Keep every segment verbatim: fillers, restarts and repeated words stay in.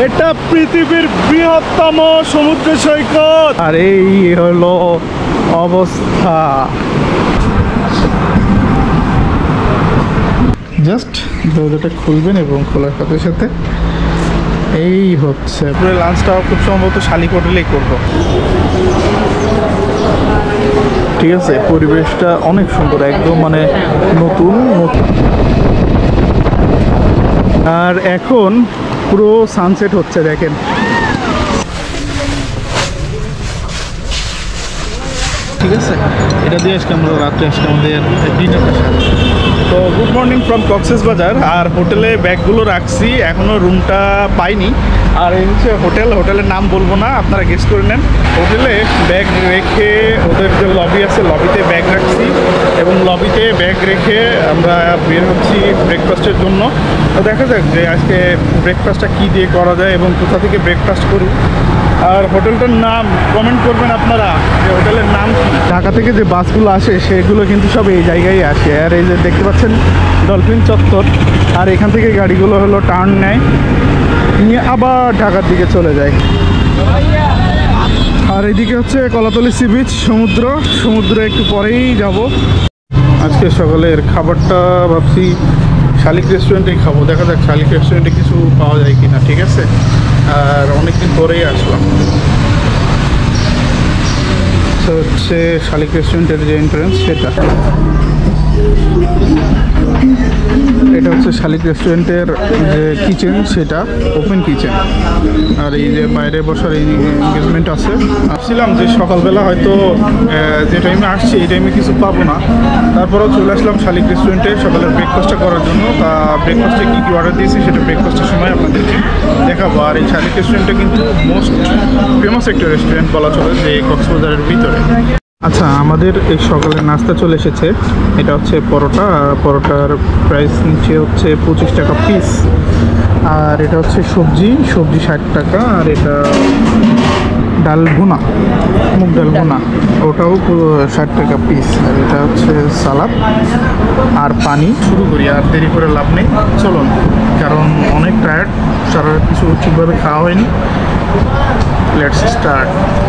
এটা পৃথিবীর বৃহত্তম সমুদ্র সৈকত আর এই হলো অবস্থা। জাস্ট দরজাটা খুলবেন এবং খোলার সাথে সাথে এই হচ্ছে পুরো লাঞ্চটাও খুব সম্ভবত শালিক হোটেলেই করবো। ঠিক আছে, পরিবেশটা অনেক সুন্দর, একদম মানে নতুন নতুন। আর এখন পুরো সানসেট হচ্ছে দেখেন। ঠিক আছে, এটা দিয়ে আজকে আমরা রাত্রে আজকে আমাদের ডিনারটা সারি। তো গুড মর্নিং ফ্রম কক্সবাজার। আর হোটেলে ব্যাগগুলো রাখছি, এখনও রুমটা পাইনি। আর এই হচ্ছে হোটেল, হোটেলের নাম বলবো না, আপনারা গেস করে নেন। হোটেলে ব্যাগ রেখে ওদের যে লবি আছে লবিতে ব্যাগ রাখছি এবং লবিতে ব্যাগ রেখে আমরা বের হচ্ছি ব্রেকফাস্টের জন্য। তো দেখা যাক যে আজকে ব্রেকফাস্টটা কী দিয়ে করা যায় এবং কোথা থেকে ব্রেকফাস্ট করি। আর হোটেলটার নাম কমেন্ট করবেন আপনারা যে হোটেলের নাম কি। ঢাকা থেকে যে বাসগুলো আসে সেগুলো কিন্তু সব এই জায়গায় আসে। আর এই যে দেখতে পাচ্ছেন ডলফিন চত্বর, আর এখান থেকে গাড়িগুলো হলো টার্ন নেয়, নিয়ে আবার ঢাকার দিকে চলে যায়। আর এদিকে হচ্ছে কলাতলি সি বিচ, সমুদ্র। সমুদ্রে একটু পরেই যাব। আজকে সকালের খাবারটা ভাবছি শালিক রেস্টুরেন্টেই খাবো। দেখা যাক শালিক রেস্টুরেন্টে কিছু পাওয়া যায় কিনা। ঠিক আছে, আর অনেকদিন পরেই আসলাম। হচ্ছে শালিক রেস্টুরেন্টের যে এন্ট্রান্স সেটা, এটা হচ্ছে শালিক রেস্টুরেন্টের যে কিচেন, সেটা ওপেন কিচেন। আর এই যে বাইরে বসার এই এনগেজমেন্ট আছে। ভাবছিলাম যে সকালবেলা হয়তো যে টাইমে আসছি এই টাইমে কিছু পাবো না, তারপরেও চলে আসলাম শালিক রেস্টুরেন্টে সকালের ব্রেকফাস্টটা করার জন্য। তা ব্রেকফাস্টে কী কী অর্ডার দিয়েছি সেটা ব্রেকফাস্টের সময় আপনাদেরকে দেখাবো। আর এই শালিক রেস্টুরেন্টটা কিন্তু মোস্ট ফেমাস একটা রেস্টুরেন্ট বলা চলে যে কক্সবাজারের ভিতরে। আচ্ছা, আমাদের এই সকালের নাস্তা চলে এসেছে। এটা হচ্ছে পরোটা। পরোটার প্রাইস নিচে হচ্ছে পঁচিশ টাকা পিস। আর এটা হচ্ছে সবজি, সবজি ষাট টাকা। আর এটা ডাল ভুনা, মুগ ডাল ভুনা, ওটাও ষাট টাকা পিস। আর এটা হচ্ছে সালাদ আর পানি। শুরু করি, আর দেরি করে লাভ নেই, চলুন, কারণ অনেক টায়ার্ড, সারা কিছু ঠিকভাবে খাওয়া হয়নি। Let's start.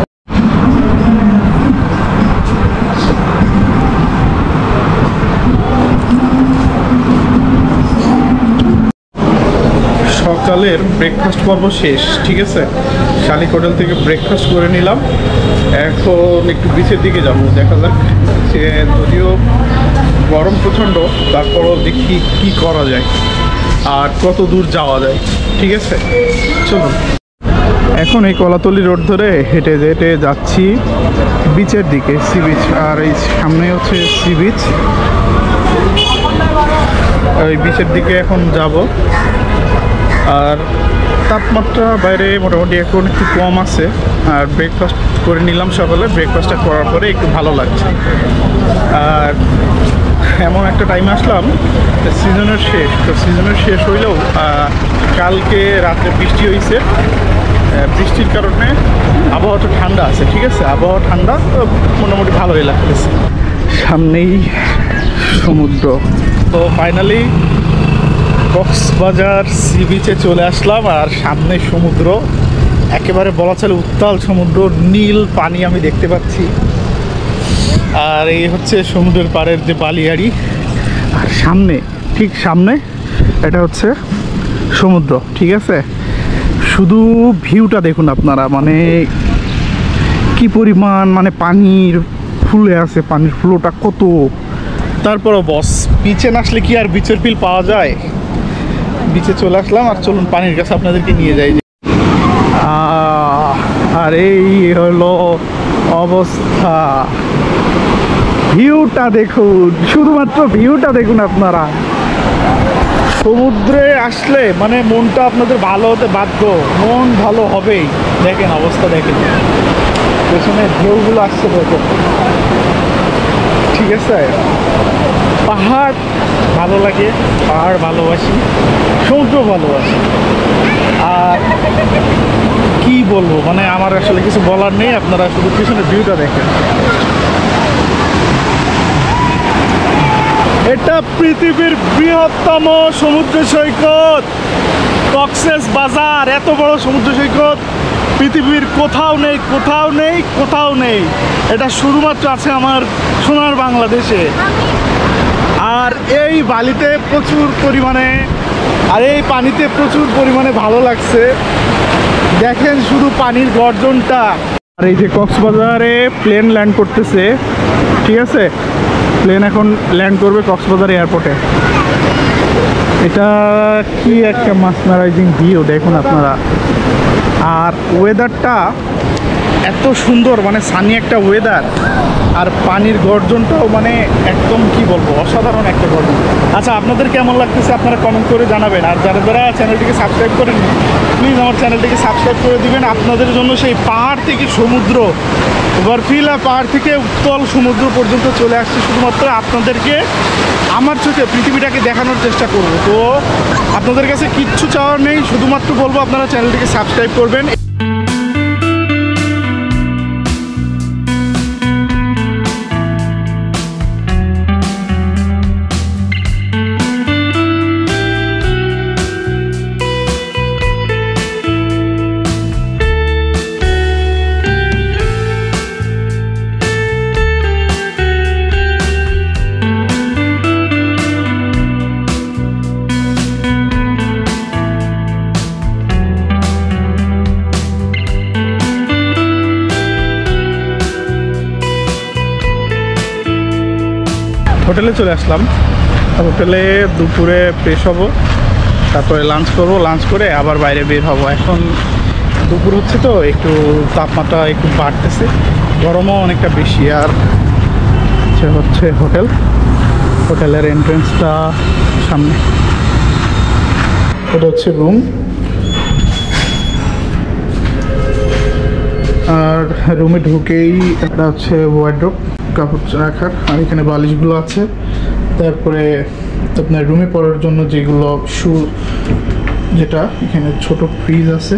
সকালের ব্রেকফাস্ট পর্ব শেষ। ঠিক আছে, শালিক হোটেল থেকে ব্রেকফাস্ট করে নিলাম। এখন একটু বিচের দিকে যাব। দেখা যাক, সে যদিও গরম প্রচণ্ড, তারপরও দেখি কি করা যায় আর কত দূর যাওয়া যায়। ঠিক আছে, চলুন। এখন এই কলাতলি রোড ধরে হেঁটে হেঁটে যাচ্ছি বিচের দিকে, সি বিচ। আর এই সামনে হচ্ছে সি বিচ, ওই বিচের দিকে এখন যাব। আর তাপমাত্রা বাইরে মোটামুটি এখন একটু কম আছে। আর ব্রেকফাস্ট করে নিলাম সকালে, ব্রেকফাস্টটা করার পরে একটু ভালো লাগছে। আর এমন একটা টাইম আসলাম সিজনের শেষ, তো সিজনের শেষ হইলেও কালকে রাতে বৃষ্টি হয়েছে। বৃষ্টির কারণে আবহাওয়াটা ঠান্ডা আছে। ঠিক আছে, আবহাওয়া ঠান্ডা, তো মোটামুটি ভালোই লাগতেছে। সামনেই সমুদ্র। তো ফাইনালি কক্সবাজার সি বিচে চলে আসলাম। আর সামনে সমুদ্র, একেবারে বলা চলে উত্তাল সমুদ্র, নীল পানি আমি দেখতে পাচ্ছি। আর এই হচ্ছে সমুদ্রের পাড়ের যে বালিয়াড়ি, আর সামনে, ঠিক সামনে এটা হচ্ছে সমুদ্র। ঠিক আছে, শুধু ভিউটা দেখুন আপনারা, মানে কি পরিমাণ মানে পানির ফুলে আছে, পানির ফ্লোটা কত। তারপরও বস, বিচে না আসলে কি আর বিচের ফিল পাওয়া যায়। বিচে চলে আসলাম, আর চলুন পানির কাছে আপনাদেরকে নিয়ে যাই। আর এই হলো অবস্থা, ভিউটা দেখুন, শুধুমাত্র ভিউটা দেখুন আপনারা। সমুদ্রে আসলে মানে মনটা আপনাদের ভালো হতে বাধ্য, মন ভালো হবেই। দেখেন অবস্থা, দেখেন পেছনে ঢেউগুলো আসছে দেখুন। ঠিক আছে, পাহাড় ভালো লাগে, পাহাড় ভালোবাসি, সমুদ্র ভালোবাসি। আর কি বলবো, মানে আমার আসলে কিছু বলার নেই, আপনারা শুধু পিছনে ভিউটা দেখেন। এটা পৃথিবীর বৃহত্তম সমুদ্র সৈকত কক্সেস বাজার, এত বড় সমুদ্র সৈকত পৃথিবীর কোথাও নেই, কোথাও নেই, কোথাও নেই। এটা শুধুমাত্র আছে আমার সোনার বাংলাদেশে। আর এই বালিতে প্রচুর পরিমাণে, আর এই পানিতে প্রচুর পরিমাণে ভালো লাগছে। দেখেন শুধু পানির গর্জনটা। আর এই যে কক্সবাজারে প্লেন ল্যান্ড করতেছে, ঠিক আছে, প্লেন এখন ল্যান্ড করবে কক্সবাজার এয়ারপোর্টে। এটা কি একটা মাসমারাইজিং ভিউ দেখুন আপনারা। আর ওয়েদারটা এত সুন্দর, মানে সানি একটা ওয়েদার, আর পানির গর্জনটাও মানে একদম কি বলবো, অসাধারণ একটা গর্জন। আচ্ছা, আপনাদের কেমন লাগতেছে আপনারা কমেন্ট করে জানাবেন। আর যারা যারা চ্যানেলটিকে সাবস্ক্রাইব করেন প্লিজ আমার চ্যানেলটিকে সাবস্ক্রাইব করে দিবেন। আপনাদের জন্য সেই পাহাড় থেকে সমুদ্র, বরফিলা পাহাড় থেকে উত্তল সমুদ্র পর্যন্ত চলে আসছে শুধুমাত্র আপনাদেরকে আমার চোখে পৃথিবীটাকে দেখানোর চেষ্টা করব। তো আপনাদের কাছে কিচ্ছু চাওয়ার নেই, শুধুমাত্র বলবো আপনারা চ্যানেলটিকে সাবস্ক্রাইব করবেন। হোটেলে চলে আসলাম। হোটেলে দুপুরে ফ্রেশ হব, তারপরে লাঞ্চ করব, লাঞ্চ করে আবার বাইরে বের হব। এখন দুপুর হচ্ছে তো একটু তাপমাত্রা একটু বাড়তেছে, গরমও অনেকটা বেশি। আর হচ্ছে হচ্ছে হোটেল, হোটেলের এন্ট্রেন্সটা সামনে। এটা হচ্ছে রুম, আর রুমে ঢুকেই এটা হচ্ছে ওয়ার্ড্রোব, কাপড় রাখার। আর এখানে বালিশগুলো আছে। তারপরে আপনার রুমে পড়ার জন্য যেগুলো শু, যেটা এখানে ছোট ফ্রিজ আছে।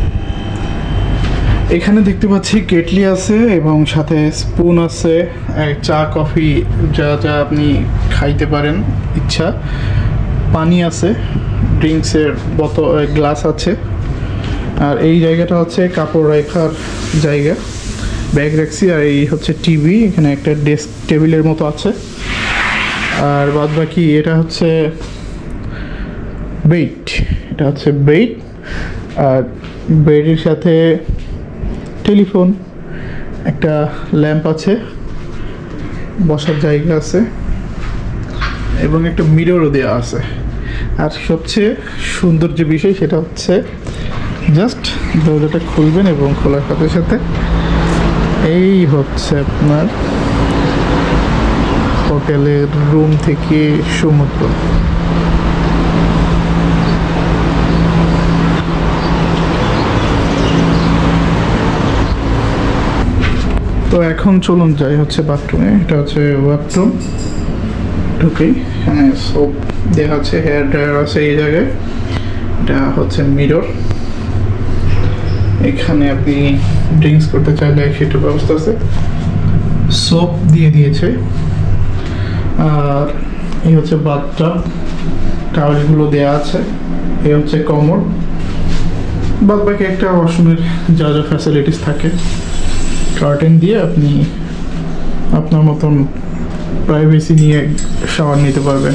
এখানে দেখতে পাচ্ছি কেটলি আছে এবং সাথে স্পুন আছে, চা কফি যা যা আপনি খাইতে পারেন ইচ্ছা। পানি আছে, ড্রিঙ্কসের বোতল, গ্লাস আছে। আর এই জায়গাটা হচ্ছে কাপড় রাখার জায়গা, ব্যাগ রাখছি। আর এই হচ্ছে টিভি, এখানে একটা ডেস্ক টেবিলের মতো আছে। আর বাদ বাকি এটা হচ্ছে বেড, এটা হচ্ছে বেড। আর বেডের সাথে টেলিফোন, একটা ল্যাম্প আছে, বসার জায়গা আছে এবং একটা মিররও দেওয়া আছে। আর সবচেয়ে সুন্দর যে বিষয় সেটা হচ্ছে জাস্ট দরজাটা খুলবেন এবং খোলার সাথে সাথে এই হচ্ছে আপনার হোটেলের রুম থেকে সমুদ্র। তো এখন চলুন যাই হচ্ছে বাথরুমে। এটা হচ্ছে বাথরুম, ঢুকেই এখানে সোপ দেওয়া আছে, হেয়ার ড্রায়ার আছে এই জায়গায়। এটা হচ্ছে মিরর, এখানে আপনি ড্রিঙ্কস করতে চাইলে সেটার ব্যবস্থা আছে। সোপ দিয়ে দিয়েছে। আর এই হচ্ছে বাথটাব, টাওয়েলগুলো দেওয়া আছে। এই হচ্ছে কমোড, বাদ বাকি একটা ওয়াশরুমের যা যা ফ্যাসিলিটিস থাকে। কার্টেন দিয়ে আপনি আপনার মতন প্রাইভেসি নিয়ে শাওয়ার নিতে পারবেন।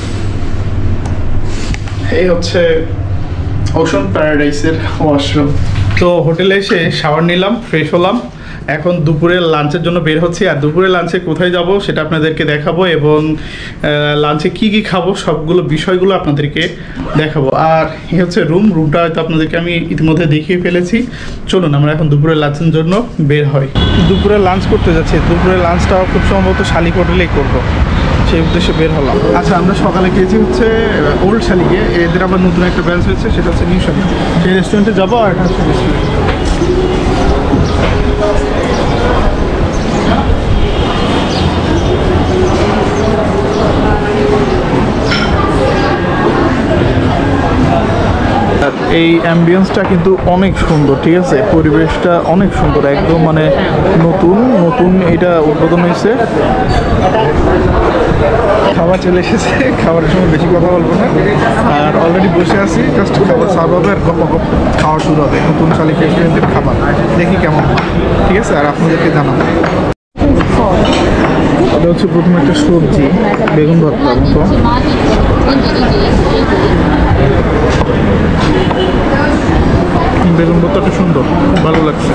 এই হচ্ছে ওশান প্যারাডাইসের ওয়াশরুম। তো হোটেলে এসে শাওয়ার নিলাম, ফ্রেশ হলাম। এখন দুপুরে লাঞ্চের জন্য বের হচ্ছি। আর দুপুরে লাঞ্চে কোথায় যাব সেটা আপনাদেরকে দেখাবো এবং লাঞ্চে কি কি খাবো সবগুলো বিষয়গুলো আপনাদেরকে দেখাবো। আর এই হচ্ছে রুম, রুমটা হয়তো আপনাদেরকে আমি ইতিমধ্যে দেখিয়ে ফেলেছি। চলুন আমরা এখন দুপুরে লাঞ্চের জন্য বের হই। দুপুরে লাঞ্চ করতে যাচ্ছি। দুপুরে লাঞ্চটাও খুব সম্ভবত শালিক হোটেলেই করবো, সেই উদ্দেশ্যে বের হলাম। আচ্ছা, আমরা সকালে খেয়েছি হচ্ছে ওল্ড শালিকে, এদের আবার নতুন একটা ব্রাঞ্চ হয়েছে, সেটা হচ্ছে নিউ শালিক। সেই রেস্টুরেন্টে যাবো। আর এটা হচ্ছে রেস্টুরেন্ট। এই অ্যাম্বিয়েন্সটা কিন্তু অনেক সুন্দর, ঠিক আছে, পরিবেশটা অনেক সুন্দর, একদম মানে নতুন নতুন এটা উদ্বোধন হয়েছে। খাবার চলে এসেছে, খাবারের সময় বেশি কথা বলবো না। আর অলরেডি বসে আছি, জাস্ট খাবার সার্ভ হবে আর গপ গপ খাওয়া শুরু হবে নতুন শালিক রেস্টুরেন্টের খাবার। দেখি কেমন হয়, ঠিক আছে? আর আপনাদেরকে জানাবো। এটা হচ্ছে প্রথমে একটা সবজি, বেগুন ভর্তা মতো। বেগুন ভর্তাটা সুন্দর, ভালো লাগছে।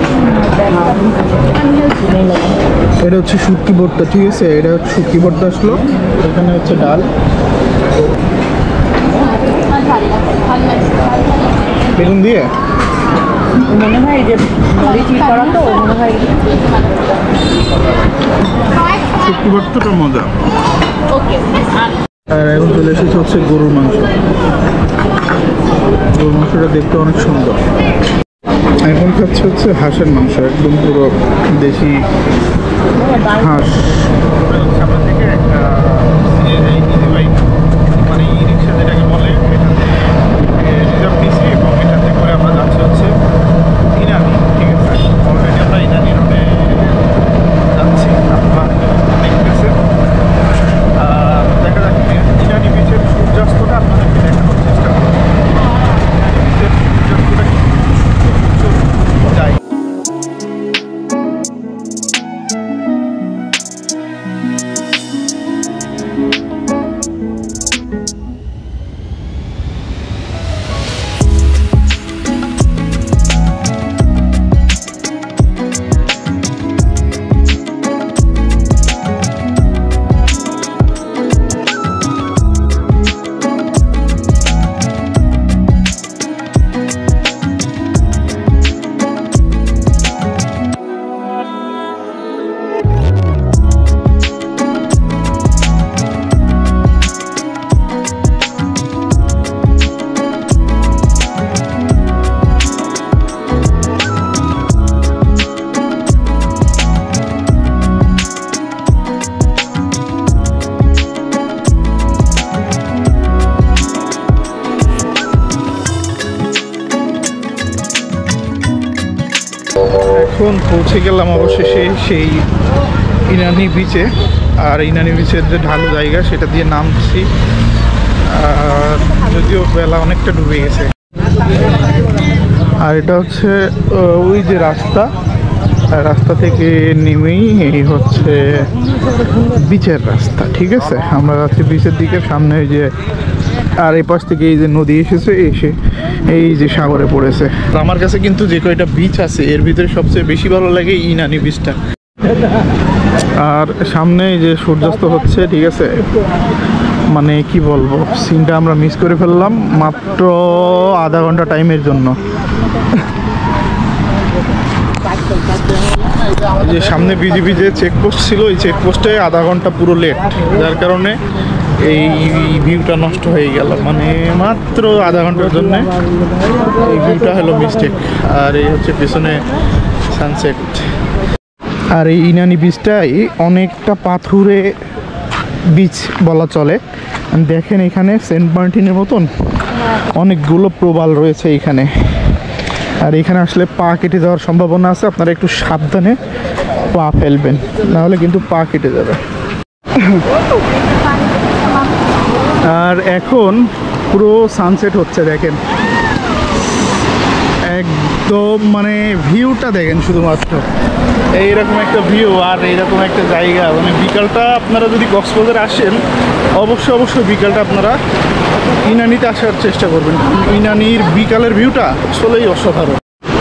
এটা হচ্ছে শুটকি ভর্তা, ঠিক আছে? এটা হচ্ছে শুটকি ভর্তা আসলো। এখানে হচ্ছে ডাল, বেগুন দিয়ে মনে হয় যে মরিচি করা তো মনে হয় শুটকি ভর্তাটা মজা। আর এখন চলে এসেছে হচ্ছে গরুর মাংস। গরুর মাংসটা দেখতে অনেক সুন্দর। এখন খাচ্ছে হচ্ছে হাঁসের মাংস, একদম পুরো দেশি হাঁস। সামনে থেকে একটা মানে ই রিক্সা যেটাকে বলে, রিজার্ভ নিয়েছি এবং এটাতে করে আমরা যাচ্ছি হচ্ছে ইনানি, ঠিক আছে? অলরেডি আমরা ইনানি রোডে যাচ্ছি, আপনারা দেখতেছেন। আর দেখা যাক ইনানি বিচের সূর্যাস্তটা আপনাদেরকে দেখানোর চেষ্টা করব। ইনানি বিচের সূর্যাস্তটা যাই। এখন পৌঁছে গেলাম অবশেষে সেই ইনানি বিচে। আর ইনানি বিচের যে ঢালু জায়গা সেটা দিয়ে নামছি, আর যদিও বেলা অনেকটা ডুবে গেছে। আর এটা হচ্ছে ওই যে রাস্তা, রাস্তা থেকে নেমেই এই হচ্ছে বিচের রাস্তা, ঠিক আছে? আমরা যাচ্ছি বিচের দিকে। সামনে ওই যে, আর এই পাশ থেকে এই যে নদী এসেছে, এসে এই যে সাগরে পড়েছে। আমার কাছে কিন্তু যে কয়টা বিচ আছে এর ভিতরে সবচেয়ে বেশি ভালো লাগে ইনানি বিচটা। আর সামনে এই যে সূর্যাস্ত হচ্ছে, ঠিক আছে? মানে কি বলবো, সিনটা আমরা মিস করে ফেললাম মাত্র আধা ঘন্টা টাইমের জন্য। যে সামনে বিজিবি যে চেকপোস্ট ছিল, এই চেকপোস্টে আধা ঘন্টা পুরো লেট, যার কারণে এই ভিউটা নষ্ট হয়ে গেল। মানে মাত্র আধা ঘন্টার জন্য এই ভিউটা হলো মিস্টেক। আর এই হচ্ছে পেছনে সানসেট। আর এই ইনানি বিচটাই অনেকটা পাথুরে বিচ বলা চলে। দেখেন এখানে সেন্ট মার্টিনের মতন অনেকগুলো প্রবাল রয়েছে এখানে। আর এখানে আসলে পা কেটে যাওয়ার সম্ভাবনা আছে, আপনারা একটু সাবধানে পা ফেলবেন, নাহলে কিন্তু পা কেটে যাবে। আর এখন পুরো সানসেট হচ্ছে, দেখেন একদম মানে ভিউটা দেখেন, শুধুমাত্র এইরকম একটা ভিউ আর এইরকম একটা জায়গা। মানে বিকালটা আপনারা যদি কক্সবাজারে আসেন, অবশ্যই অবশ্যই বিকালটা আপনারা ইনানিতে আসার চেষ্টা করবেন। ইনানির বিকালের ভিউটা আসলেই অসাধারণ।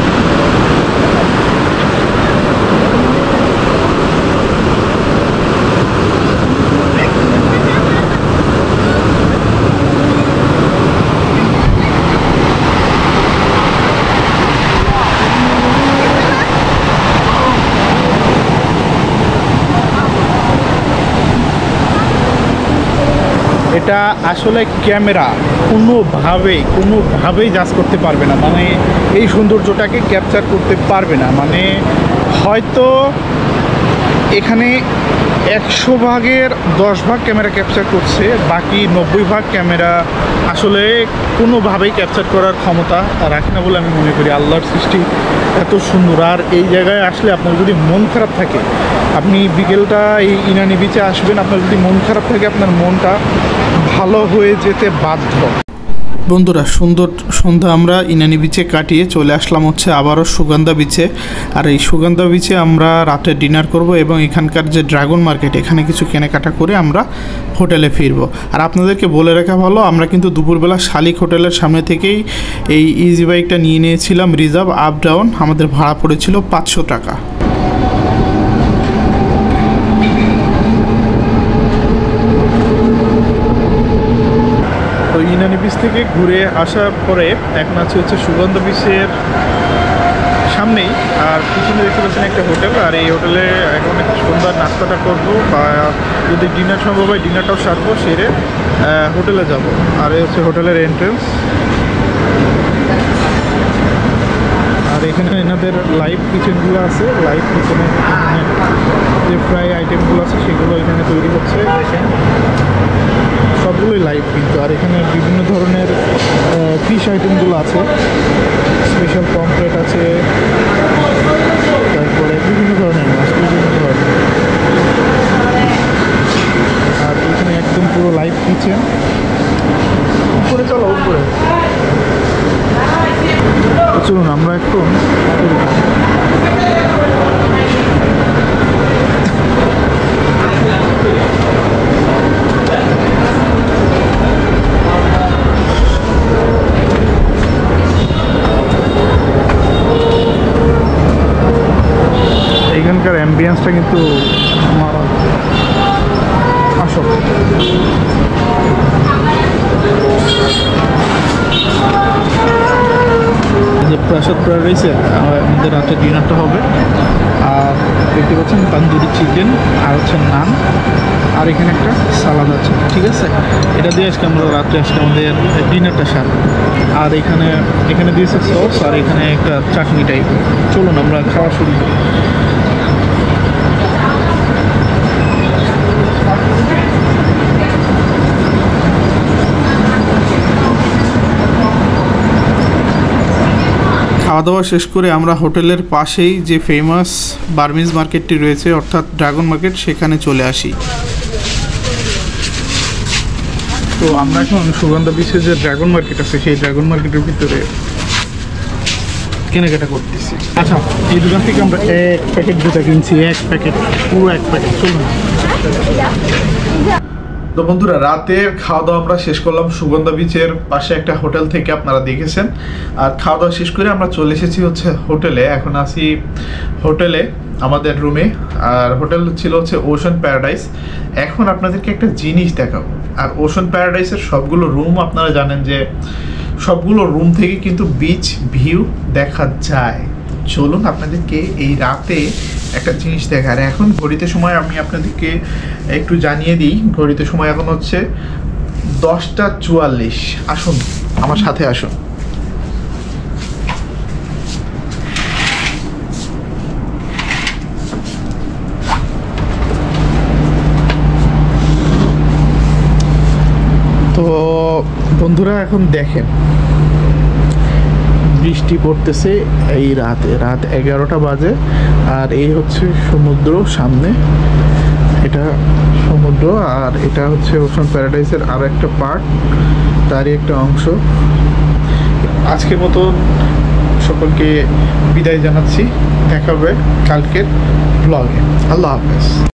এটা আসলে ক্যামেরা কোনোভাবেই কোনোভাবেই জাজ করতে পারবে না, মানে এই সৌন্দর্যটাকে ক্যাপচার করতে পারবে না। মানে হয়তো এখানে একশো ভাগের দশ ভাগ ক্যামেরা ক্যাপচার করছে, বাকি নব্বই ভাগ ক্যামেরা আসলে কোনোভাবেই ক্যাপচার করার ক্ষমতা রাখে না বলে আমি মনে করি। আল্লাহর সৃষ্টি এত সুন্দর, আর এই জায়গায় আসলে আপনার যদি মন খারাপ থাকে, আপনি বিকেলটা এই ইনানি বিচে আসবেন, আপনার যদি মন খারাপ থাকে আপনার মনটা ভালো হয়ে যেতে বাধ্য। বন্ধুরা, সুন্দর সন্ধ্যা আমরা ইনানি বিচে কাটিয়ে চলে আসলাম হচ্ছে আবারও সুগন্ধা বিচে। আর এই সুগন্ধা বিচে আমরা রাতে ডিনার করব এবং এখানকার যে ড্রাগন মার্কেট, এখানে কিছু কেনাকাটা করে আমরা হোটেলে ফিরব। আর আপনাদেরকে বলে রাখা ভালো, আমরা কিন্তু দুপুরবেলা শালিক হোটেলের সামনে থেকেই এই ইজি বাইকটা নিয়ে নিয়েছিলাম রিজার্ভ আপ ডাউন। আমাদের ভাড়া পড়েছিল পাঁচশো টাকা। তো ইনানি বিচ থেকে ঘুরে আসার পরে এখন আছে হচ্ছে সুগন্ধা বিচের সামনেই, আর পিছনে দেখতে পাচ্ছেন একটা হোটেল। আর এই হোটেলে এখন একটু সুন্দর নাস্তাটা করবো, বা যদি ডিনার সম্ভব হয় ডিনারটাও সারবো, সেরে হোটেলে যাব। আর এই হচ্ছে হোটেলের এন্ট্রেন্স। আর এখানে এনাদের লাইভ কিচেনগুলো আছে, লাইভ কিচেনে যে ফ্রাই আইটেমগুলো আছে সেগুলো এখানে তৈরি হচ্ছে, দেখেন সবগুলোই লাইভ কিন্তু। আর এখানে বিভিন্ন ধরনের ফিশ আইটেমগুলো আছে, স্পেশাল পমফ্রেট আছে, তারপরে বিভিন্ন ধরনের মাছ, বিভিন্ন ধরনের। আর এখানে একদম পুরো লাইভ কিচেন। উপরে চলো, উপরে চলুন আমরা একটু এখানকার অ্যাম্বিয়েন্সটা কিন্তু আমার আসল। যে প্রাসাদ প্যারাডাইসে আমাদের রাতে ডিনারটা হবে। আর দেখতে পাচ্ছেন তান্দুরি চিকেন, আর হচ্ছে নান, আর এখানে একটা সালাদ আছে, ঠিক আছে। এটা দিয়ে আজকে আমরা রাত্রে আজকে আমাদের ডিনারটা সারবো। আর এখানে এখানে দিয়েছে সস, আর এখানে একটা চাটনি টাইপ। চলুন আমরা খাওয়া শুরু করি। খাওয়া দাওয়া শেষ করে আমরা হোটেলের পাশেই যে ফেমাস বার্মিজ মার্কেটটি রয়েছে, অর্থাৎ ড্রাগন মার্কেট, সেখানে চলে আসি। তো আমরা এখন সুগন্ধা বিচে যে ড্রাগন মার্কেট আছে, সেই ড্রাগন মার্কেটের ভিতরে কেনাকাটা করতেছি। আচ্ছা, এই দোকান থেকে আমরা এক প্যাকেট জুতা কিনছি, এক প্যাকেট, পুরো এক প্যাকেট। চলুন। তো বন্ধুরা, রাতের খাওয়া দাওয়া আমরা শেষ করলাম সুগন্ধা বিচের পাশে একটা হোটেল থেকে, আপনারা দেখেছেন। আর খাওয়া দাওয়া শেষ করে আমরা চলে এসেছি হচ্ছে হোটেলে। এখন আসি হোটেলে আমাদের রুমে। আর হোটেল ছিল হচ্ছে ওশান প্যারাডাইস। এখন আপনাদেরকে একটা জিনিস দেখাবো। আর ওশান প্যারাডাইসের সবগুলো রুম আপনারা জানেন যে সবগুলো রুম থেকে কিন্তু বিচ ভিউ দেখা যায়। চলুন আপনাদেরকে এই রাতে একটা জিনিস দেখার। এখন ঘড়িতে সময় আমি আপনাদেরকে একটু জানিয়ে দিই। ঘড়িতে সময় এখন হচ্ছে দশটা চুয়াল্লিশ। আসুন আমার সাথে আসুন। তো বন্ধুরা, এখন দেখেন বৃষ্টি পড়তেছে এই রাতে, রাত এগারোটা বাজে। আর এই হচ্ছে সমুদ্র সামনে, এটা সমুদ্র। আর এটা হচ্ছে ওশান প্যারাডাইসের আরও একটা পার্ট, তারই একটা অংশ। আজকের মতো সকলকে বিদায় জানাচ্ছি, দেখা হবে কালকের ব্লগে। আল্লাহ হাফেজ।